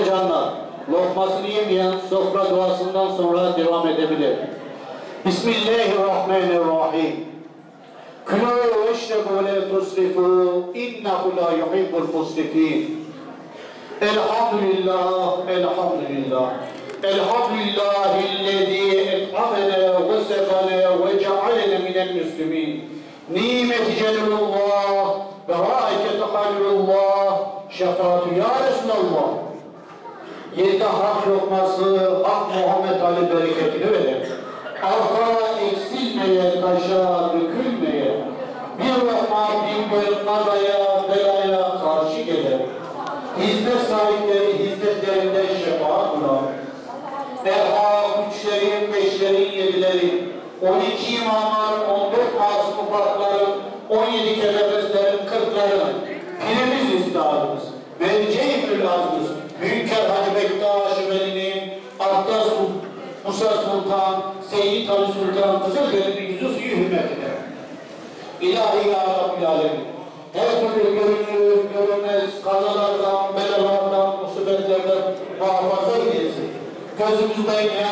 canlar, lokmasını yemeyen sofra duasından sonra devam edebilir. Bismillahirrahmanirrahim. Külû veşrebû le tusrifû innehu la yuhibbul musrifîn. Elhamdülillah, elhamdülillah. Elhamdülillahillezî et'amene ve sekane ve cealene minel müslimîn. Nimeti celilullah ve râikete halilullah. Şefaatü ya Resulallah. Yedi hak lokması Hak Muhammed Ali bereketini verir. Arka eksilmeye, taşa dökülmeye, bir lokma bin bölüm kazaya, belaya karşı gelir. Hizmet sahipleri hizmetlerinde şefaat bular. Derha üçlerin, beşlerin, yedilerin, 12 imamlar, 14 masum ufakların, 17 kelebeslerin, 40'ların, pirimiz üstadımız, Velice-i Azmız, Hünkar Hacı Bektaş Veli'nin, Aktas Musa Sultan, Seyyid Ali Sultan, Kızılderili'nin yüzü suyu hürmetine. İlahi ya Rabbil Alemin, her türlü görünür, görünmez, kazalardan, belalardan, musibetlerden muhafaza eylesin. Gözümüzden